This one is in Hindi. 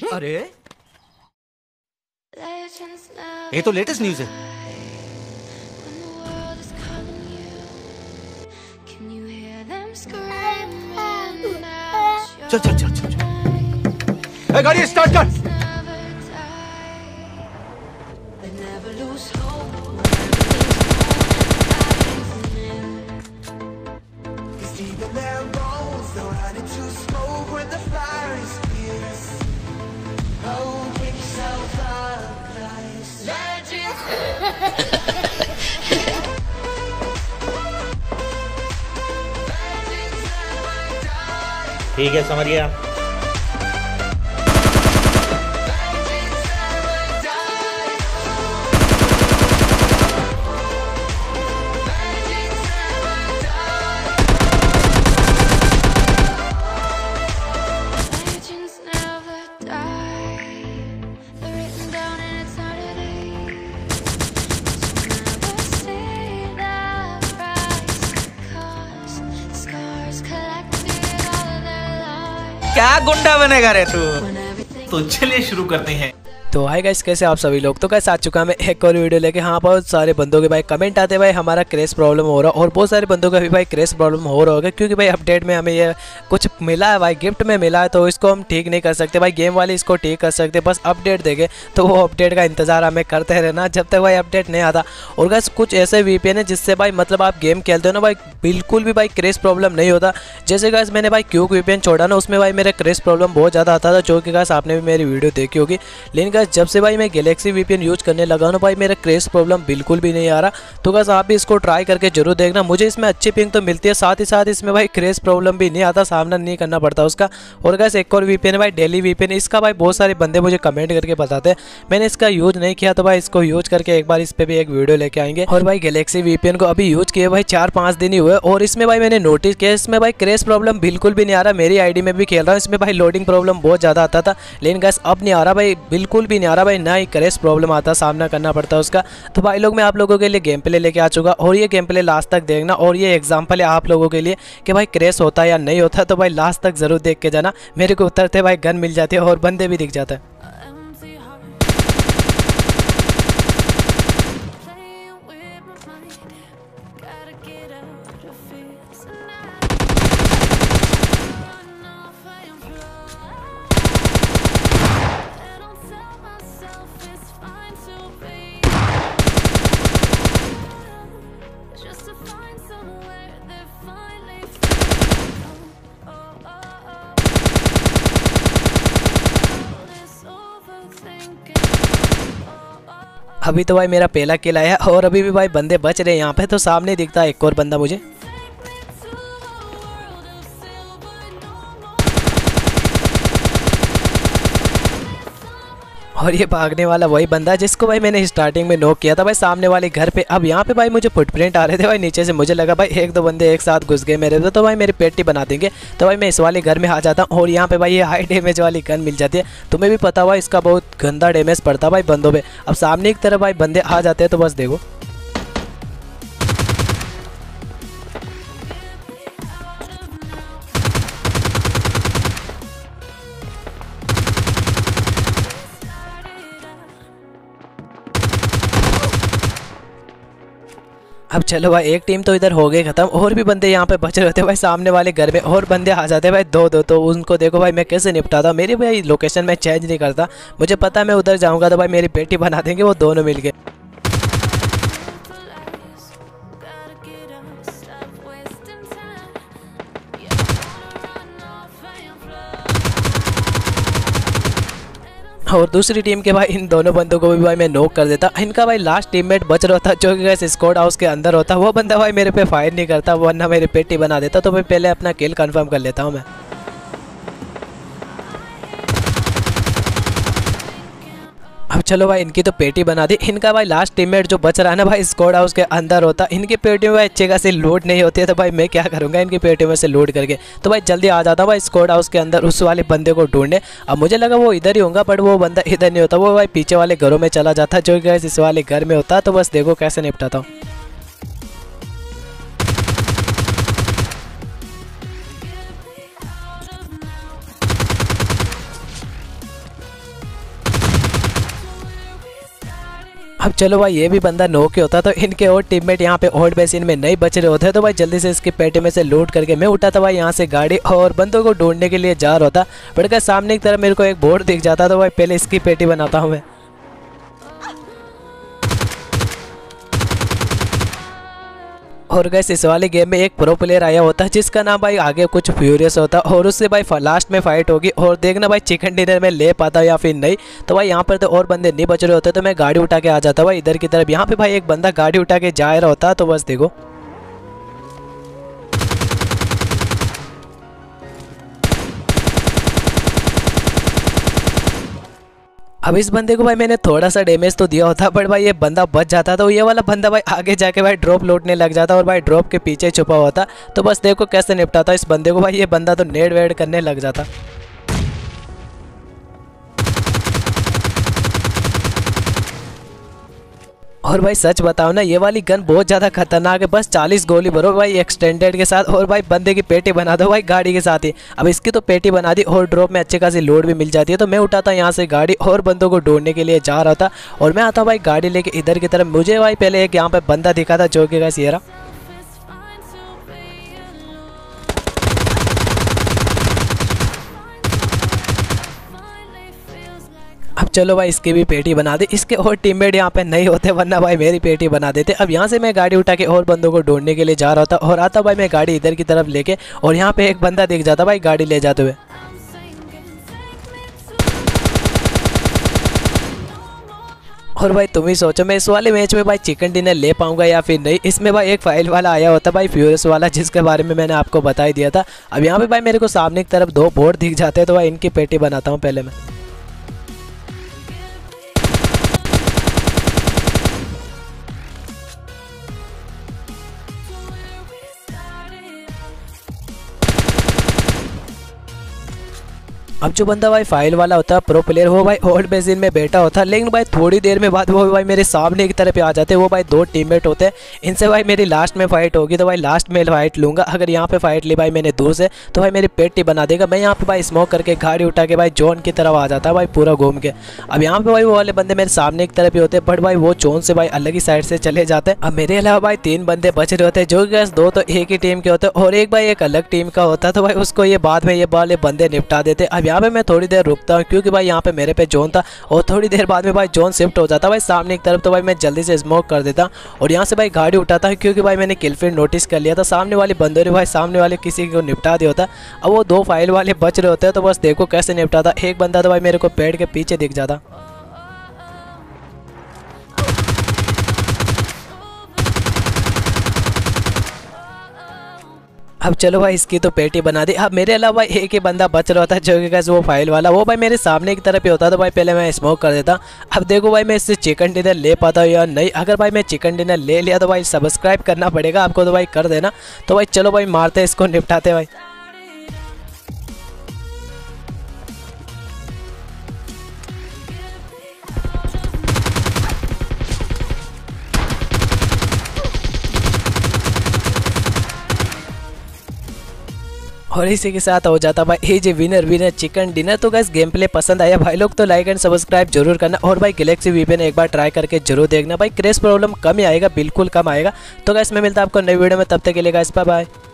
अरे ये तो लेटेस्ट न्यूज़ है। चल चल चल चल चल। गाड़ी स्टार्ट कर। ठीक है, समझ गया। क्या गुंडा बनेगा रे तू। तो चलिए शुरू करते हैं। तो हाय गाइस, कैसे आप सभी लोग। तो गाइस आ चुका मैं एक और वीडियो लेके। हाँ, बहुत सारे बंदों के भाई कमेंट आते भाई हमारा क्रैश प्रॉब्लम हो रहा है, और बहुत सारे बंदों का भी भाई क्रैश प्रॉब्लम हो रहा होगा, क्योंकि भाई अपडेट में हमें ये कुछ मिला है भाई, गिफ्ट में मिला है, तो इसको हम ठीक नहीं कर सकते भाई। गेम वाले इसको ठीक कर सकते, बस अपडेट देंगे, तो वो अपडेट का इंतजार हमें करते रहना जब तक भाई अपडेट नहीं आता। और गाइस कुछ ऐसे VPN है जिससे भाई मतलब आप गेम खेलते हो ना भाई, बिल्कुल भी भाई क्रैश प्रॉब्लम नहीं होता। जैसे गाइस मैंने भाई क्यूक VPN छोड़ा ना, उसमें भाई मेरा क्रैश प्रॉब्लम बहुत ज़्यादा आता था, जो कि गाइस आपने भी मेरी वीडियो देखी होगी। लेकिन गाइस जब से भाई मैं गैलेक्सी VPN यूज करने लगा ना भाई, मेरा क्रैश प्रॉब्लम बिल्कुल भी नहीं आ रहा। तो गाइस आप भी इसको ट्राई करके जरूर देखना। मुझे इसमें अच्छी पिंग तो मिलती है, साथ ही साथ इसमें भाई क्रैश प्रॉब्लम भी नहीं आता, सामना नहीं करना पड़ता उसका। और गाइस एक और VPN है भाई, डेली VPN। इसका भाई बहुत सारे बंदे मुझे कमेंट करके बताते हैं, मैंने इसका यूज नहीं किया, तो भाई इसको यूज करके एक बार इस पर भी एक वीडियो लेके आएंगे। और भाई गैलेक्सी VPN को अभी यूज किए भाई 4-5 दिन ही हुए, और इसमें भाई मैंने नोटिस किया इसमें भाई क्रैश प्रॉब्लम बिल्कुल भी नहीं आ रहा। मेरी आईडी में भी खेल रहा हूँ, इसमें भाई लोडिंग प्रॉब्लम बहुत ज़्यादा आता था, लेकिन गाइस अब नहीं आ रहा भाई, बिल्कुल भी नहीं आ रहा भाई, ना ही क्रैश प्रॉब्लम आता, सामना करना पड़ता है उसका। तो भाई लोग मैं आप लोगों के लिए गेम प्ले लेके आ चुका, और ये गेम प्ले लास्ट तक देखना, और ये एग्जांपल है आप लोगों के लिए कि भाई क्रैश होता है या नहीं होता, तो भाई लास्ट तक जरूर देख के जाना। मेरे को उतरते भाई गन मिल जाती है और बंदे भी दिख जाते हैं। अभी तो भाई मेरा पहला किल आया, और अभी भी भाई बंदे बच रहे हैं यहाँ पे। तो सामने दिखता है एक और बंदा मुझे। और ये भागने वाला वही बंदा जिसको भाई मैंने स्टार्टिंग में नॉक किया था भाई सामने वाले घर पे। अब यहाँ पे भाई मुझे फुटप्रिंट आ रहे थे भाई नीचे से, मुझे लगा भाई 1-2 बंदे एक साथ घुस गए मेरे तो भाई मेरी पेटी बना देंगे। तो भाई मैं इस वाले घर में आ जाता हूँ, और यहाँ पे भाई ये हाई डैमेज वाली गन मिल जाती है। तुम्हें भी पता हुआ इसका बहुत गंदा डैमेज पड़ता भाई बंदों पे। अब सामने की तरफ भाई बंदे आ जाते हैं, तो बस देखो। अब चलो भाई एक टीम तो इधर हो गई खत्म, और भी बंदे यहाँ पे बच रहे थे भाई सामने वाले घर में, और बंदे आ जाते भाई 2-2। तो उनको देखो भाई मैं कैसे निपटाता। मेरी भाई लोकेशन में चेंज नहीं करता, मुझे पता मैं उधर जाऊँगा तो भाई मेरी पेटी बना देंगे वो दोनों मिल के। और दूसरी टीम के भाई इन दोनों बंदों को भी भाई मैं नॉक कर देता। इनका भाई लास्ट टीममेट बच रहा था, जो कि गाइस स्क्वाड हाउस के अंदर होता। वो बंदा भाई मेरे पे फायर नहीं करता, वरना मेरी पेटी बना देता। तो मैं पहले अपना किल कंफर्म कर लेता हूँ मैं। अब चलो भाई इनकी तो पेटी बना दी। इनका भाई लास्ट टीममेट जो बच रहा है ना भाई स्क्वाड हाउस के अंदर होता। इनकी पेटी में भाई अच्छे खासी लूट नहीं होती है, तो भाई मैं क्या करूंगा इनकी पेटी में से लूट करके। तो भाई जल्दी आ जाता भाई स्क्वाड हाउस के अंदर उस वाले बंदे को ढूंढने। अब मुझे लगा वो इधर ही होगा, बट वो बंदा इधर नहीं होता, वो भाई पीछे वाले घरों में चला जाता, जो कि इस वाले घर में होता। तो बस देखो कैसे निपटाता हूँ। अब चलो भाई ये भी बंदा नॉक होता तो इनके और टीममेट यहाँ पे होल्ड बेसिन में नहीं बच रहे होते तो भाई जल्दी से इसकी पेटी में से लूट करके मैं उठाता भाई यहाँ से गाड़ी और बंदों को ढूंढने के लिए जा रहा होता। बट क्या सामने की तरफ मेरे को एक बोर्ड दिख जाता तो भाई पहले इसकी पेटी बनाता हूँ मैं। और गैस इस वाले गेम में एक प्रो प्लेयर आया होता है जिसका नाम भाई आगे कुछ फ्यूरियस होता और उससे भाई लास्ट में फाइट होगी और देखना भाई चिकन डिनर में ले पाता या फिर नहीं। तो भाई यहाँ पर तो और बंदे नहीं बच रहे होते तो मैं गाड़ी उठा के आ जाता भाई इधर की तरफ। यहाँ पे भाई एक बंदा गाड़ी उठा के जा रहा होता तो बस देखो। अब इस बंदे को भाई मैंने थोड़ा सा डैमेज तो दिया होता बट भाई ये बंदा बच जाता तो ये वाला बंदा भाई आगे जाके भाई ड्रॉप लूटने लग जाता और भाई ड्रॉप के पीछे छुपा होता। तो बस देखो कैसे निपटाता इस बंदे को भाई। ये बंदा तो नेड वेड करने लग जाता। और भाई सच बताओ ना ये वाली गन बहुत ज़्यादा खतरनाक है। बस 40 गोली भरो भाई एक्सटेंडेड के साथ और भाई बंदे की पेटी बना दो भाई गाड़ी के साथ ही। अब इसकी तो पेटी बना दी और ड्रॉप में अच्छे खासी लोड भी मिल जाती है। तो मैं उठाता यहाँ से गाड़ी और बंदों को ढूंढने के लिए जा रहा था और मैं आता भाई गाड़ी लेके इधर की तरफ। मुझे भाई पहले एक यहाँ पे बंदा दिखा था जो कि गाइस ये रहा। अब चलो भाई इसकी भी पेटी बना दे। इसके और टीममेट यहाँ पे नहीं होते वरना भाई मेरी पेटी बना देते। अब यहाँ से मैं गाड़ी उठा के और बंदों को ढूंढने के लिए जा रहा था और आता भाई मैं गाड़ी इधर की तरफ लेके और यहाँ पे एक बंदा दिख जाता भाई गाड़ी ले जाते हुए। और भाई तुम ही सोचो मैं इस वाले मैच में भाई चिकन डिनर ले पाऊंगा या फिर नहीं। इसमें भाई एक फाइल वाला आया होता भाई फ्यूरियस वाला जिसके बारे में मैंने आपको बता ही दिया था। अब यहाँ पे भाई मेरे को सामने की तरफ 2 बोर्ड दिख जाते हैं तो भाई इनकी पेटी बनाता हूँ पहले मैं। अब जो बंदा भाई फाइल वाला होता है प्रो प्लेयर वो भाई होल्ड बेसिन में बैठा होता है लेकिन भाई थोड़ी देर में बाद वो भाई मेरे सामने की तरफ आ जाते हैं। वो भाई 2 टीममेट होते हैं। इनसे भाई मेरी लास्ट में फाइट होगी तो भाई लास्ट में फाइट लूंगा। अगर यहाँ पे फाइट ली भाई मैंने दूर से तो भाई मेरी पेटी बना देगा। मैं यहाँ पे भाई स्मोक करके गाड़ी उठा के भाई जोन की तरफ आ जाता है भाई पूरा घूम के। अब यहाँ पे भाई वो वाले बंदे मेरे सामने की तरफ ही होते हैं बट भाई वो जोन से भाई अलग ही साइड से चले जाते हैं। अब मेरे अलावा भाई 3 बंदे बच रहे होते हैं जो कि 2 तो एक ही टीम के होते हैं और एक भाई एक अलग टीम का होता है। तो भाई उसको ये बाद में ये वाले बंदे निपटा देते। अब यहाँ पे मैं थोड़ी देर रुकता हूँ क्योंकि भाई यहाँ पे मेरे पे जोन था और थोड़ी देर बाद में भाई जोन शिफ्ट हो जाता भाई सामने की तरफ। तो भाई मैं जल्दी से स्मोक कर देता और यहाँ से भाई गाड़ी उठाता है क्योंकि भाई मैंने किल फील्ड नोटिस कर लिया था। सामने वाले बंदों ने भाई सामने वाले किसी को निपटा दिया होता। अब वो 2 फाइल वाले बच रहे होते हैं तो बस देखो कैसे निपटाता। एक बंदा तो भाई मेरे को पेड़ के पीछे दिख जाता। अब चलो भाई इसकी तो पेटी बना दी। अब मेरे अलावा एक ही बंदा बच रहा था जो कि कैसे वो फाइल वाला वो भाई मेरे सामने की तरफ ही होता तो भाई पहले मैं स्मोक कर देता। अब देखो भाई मैं इससे चिकन डिनर ले पाता हूँ या नहीं। अगर भाई मैं चिकन डिनर ले लिया तो भाई सब्सक्राइब करना पड़ेगा आपको तो भाई कर देना। तो भाई चलो भाई मारते इसको निपटाते भाई। और इसी के साथ हो जाता भाई ये जी विनर चिकन डिनर। तो गाइस गेम प्ले पसंद आया भाई लोग तो लाइक एंड सब्सक्राइब जरूर करना और भाई गैलेक्सी वीपीएन एक बार ट्राई करके जरूर देखना भाई। क्रैश प्रॉब्लम कम ही आएगा बिल्कुल कम आएगा। तो गाइस मैं मिलता हूं आपको नई वीडियो में तब तक के लिए गाइस बाय बाय।